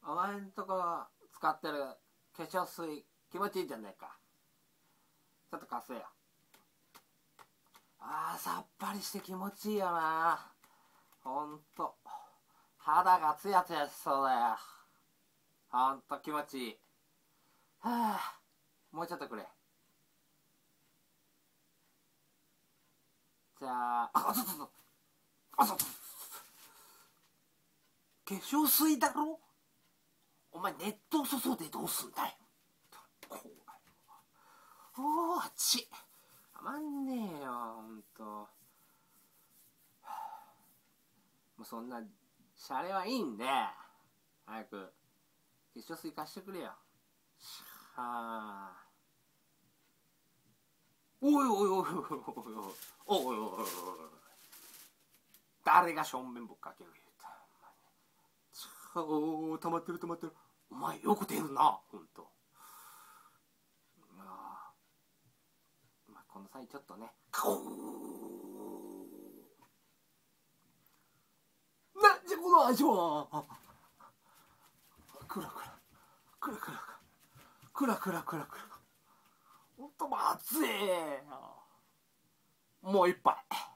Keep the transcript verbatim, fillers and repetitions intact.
お前んとこ使ってる化粧水気持ちいいじゃねえか。ちょっと貸せよ。あー、さっぱりして気持ちいいよな。ほんと肌がツヤツヤしそうだよ。ほんと気持ちいい。はあ、もうちょっとくれ。じゃあ、あ、そうそうそう、あ、そうそう、化粧水だろ。お前熱湯注いでどうすんだよ。こう、おー、あっちたまんねえよ、ほんと。もうそんなシャレはいいんで、早く化粧水貸してくれよ。はあ。おいおいおいおいおいおいおいおいおいおい、誰が正面ぶっかける言うた。おお、溜まってる溜まってる。お前よく出るな、ほんと。あ、まあ、この際ちょっとね、なんじゃこの味は。クラクラクラクラクラクラクラクラ、ほんとまずい。もう一杯。